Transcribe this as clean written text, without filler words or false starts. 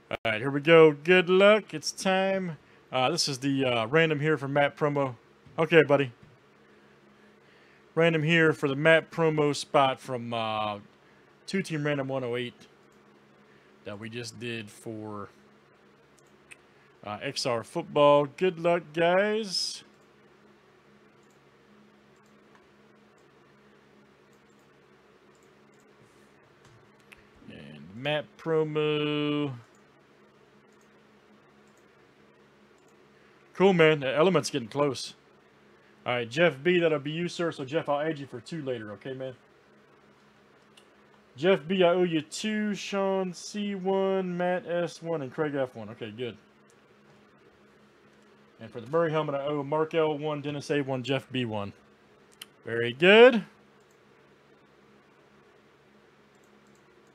All right, here we go. Good luck. It's time. This is the random here for map promo. Okay, buddy. Random here for the map promo spot from 2-Team Random 108 that we just did for XR football. Good luck, guys. And map promo. Cool, man. The element's getting close. All right, Jeff B, that'll be you, sir. So, Jeff, I'll add you for 2 later, okay, man? Jeff B, I owe you 2. Sean C1, Matt S1, and Craig F1. Okay, good. And for the Murray helmet, I owe Mark L1, Dennis A1, Jeff B1. Very good.